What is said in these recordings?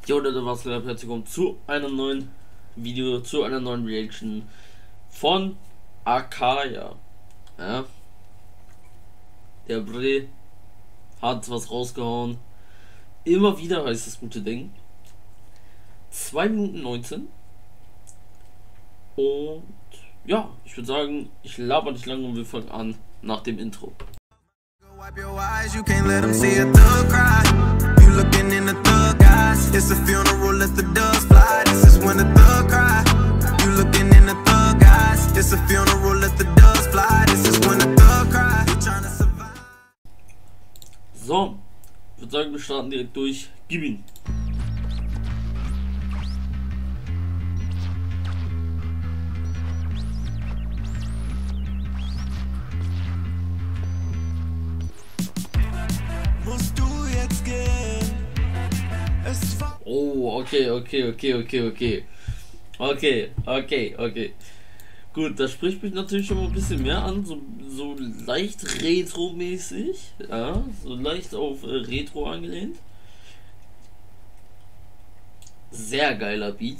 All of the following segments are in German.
Jo Leute, was geht ab? Herzlich willkommen zu einem neuen Video, zu einer neuen Reaction von Akaya. Ja. Der Bre hat was rausgehauen. Immer wieder heißt das gute Ding. 2 Minuten 19. Und ja, ich würde sagen, ich laber nicht lange und wir fangen an nach dem Intro. Wipe your eyes, you can't let them see a thug cry. You looking in the thug eyes. It's a funeral, let the doves fly. This is when the thug cry. You looking in the thug eyes. It's a funeral, let the doves fly. This is when the thug cry. You trying to survive. So, ich würde sagen, wir starten direkt durch. Gib ihn. Oh, okay. Gut, das spricht mich natürlich schon mal ein bisschen mehr an, so leicht retro-mäßig, ja, so leicht auf Retro angelehnt. Sehr geiler Beat.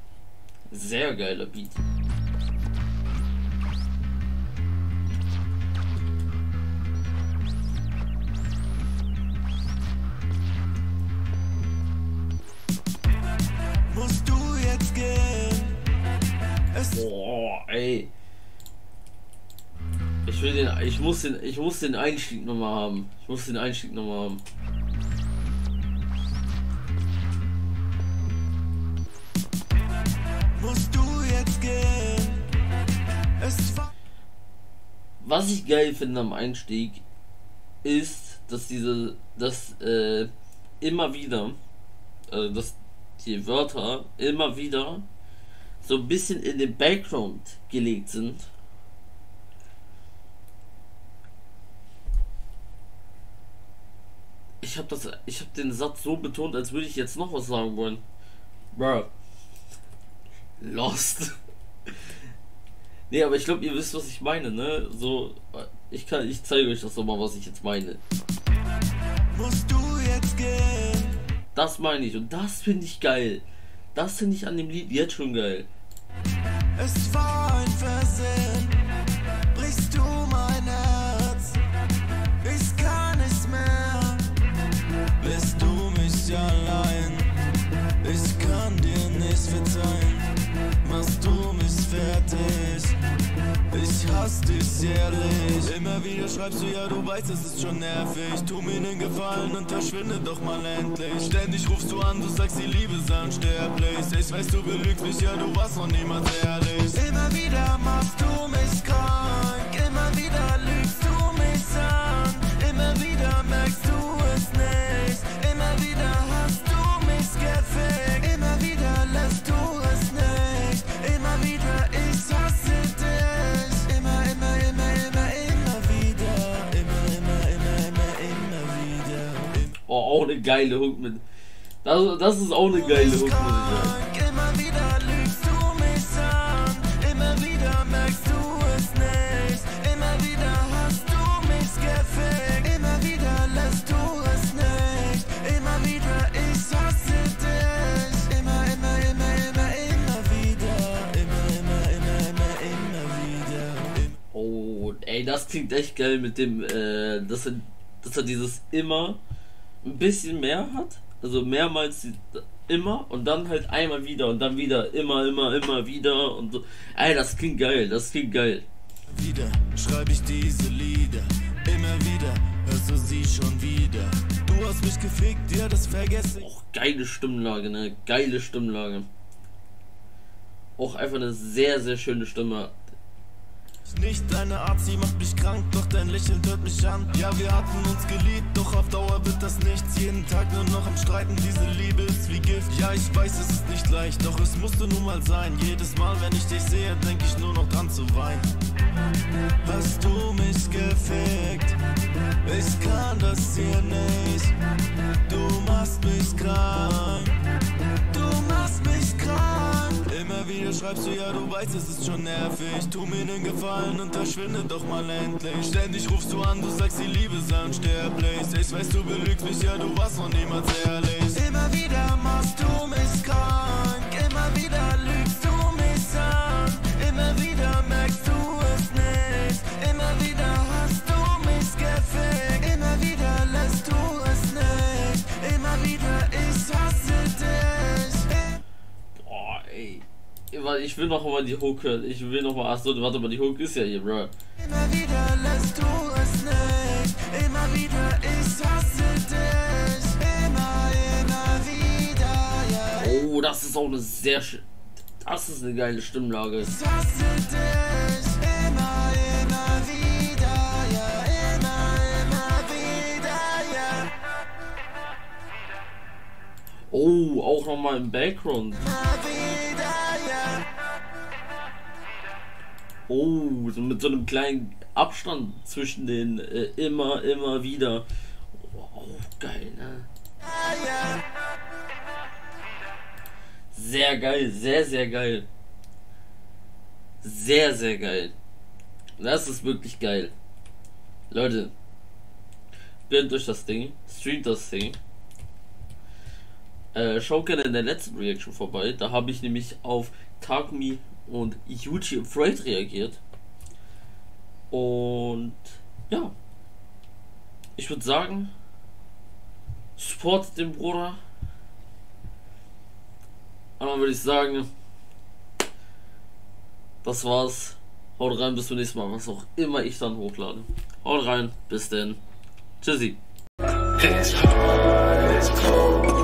Musst du jetzt gehen? Boah, ey. Ich muss den Einstieg nochmal haben. Musst du jetzt gehen? Was ich geil finde am Einstieg ist, dass immer wieder, dass die Wörter immer wieder so ein bisschen in den Background gelegt sind. Ich hab den Satz so betont, als würde ich jetzt noch was sagen wollen. Bro. Lost. Nee, aber ich glaube, ihr wisst, was ich meine, ne? So, ich zeige euch das nochmal, was ich jetzt meine. Musst du jetzt gehen? Das meine ich und das finde ich geil. Das finde ich an dem Lied jetzt schon geil. Es war ein Versehen, brichst du mein Herz. Ich kann nicht mehr, lässt du mich allein. Ich kann dir nicht verzeihen, machst du mich fertig. Ich hasse dich ehrlich. Immer wieder schreibst du, ja du weißt, es ist schon nervig. Tu mir den Gefallen und verschwinde doch mal endlich. Ständig rufst du an, du sagst, die Liebe sei unsterblich. Ich weiß, du belügst mich, ja du warst noch niemals ehrlich. Immer wieder machst du mich krank. Immer wieder lügst du mich an. Immer wieder merkst du es nicht. Immer wieder hast du mich gefickt. Immer wieder lässt du es nicht. Immer wieder, ich hasse dich. Immer wieder. Oh, auch eine geile Hook mit. Das ist auch eine geile Hook, muss ich sagen. Immer wieder lügst du mich an. Immer wieder merkst du es nicht. Immer wieder hast du mich gefickt. Immer wieder lässt du es nicht. Immer wieder, ich hasse dich. Immer wieder. Oh, ey, das klingt echt geil mit dem, dass er dieses immer ein bisschen mehr hat. Also mehrmals immer und dann halt einmal wieder und dann wieder immer wieder und so. Ey, das klingt geil. Wieder schreibe ich diese Lieder. Immer wieder hörst du sie schon wieder. Du hast mich gefickt, ja, das vergesse ich. Auch geile Stimmlage, ne? Geile Stimmlage. Auch einfach eine sehr, sehr schöne Stimme. Nicht deine Art, sie macht mich krank, doch dein Lächeln hört mich an. Ja, wir hatten uns geliebt, doch auf Dauer wird das nichts. Jeden Tag nur noch am Streiten, diese Liebe ist wie Gift. Ja, ich weiß, es ist nicht leicht, doch es musste nun mal sein. Jedes Mal, wenn ich dich sehe, denk ich nur noch dran zu weinen. Hast du mich gefickt? Ich kann das hier nicht. Du machst mich krank. Immer wieder schreibst du, ja du weißt, es ist schon nervig. Tu mir den Gefallen und verschwinde doch mal endlich. Ständig rufst du an, du sagst, die Liebe sei unsterblich. Ich weiß, du belügst mich, ja du warst noch niemals ehrlich. Immer wieder machst du ich will noch mal die Hook hören. Ich will noch mal. Achso, warte mal, die Hook ist ja hier, bro. Immer wieder lässt du es nicht. Immer wieder, ich hasse dich. Immer wieder, ja. Oh, das ist auch eine sehr das ist eine geile Stimmlage. Ich hasse dich. Immer wieder, ja. Immer wieder, ja. Oh, auch noch mal im Background. Immer wieder, ja. Oh, so mit so einem kleinen Abstand zwischen den immer wieder. Oh, geil, ne? Ja. Sehr geil, sehr geil. Sehr geil. Das ist wirklich geil. Leute, gönnt euch das Ding, streamt das Ding. Schaut gerne in der letzten Reaction vorbei. Da habe ich nämlich auf Takumi und Yuji Afraid reagiert. Und ja, ich würde sagen, support den Bruder. Und dann würde ich sagen, das war's. Haut rein, bis zum nächsten Mal, was auch immer ich dann hochlade. Haut rein, bis denn. Tschüssi. It's hard, it's cold.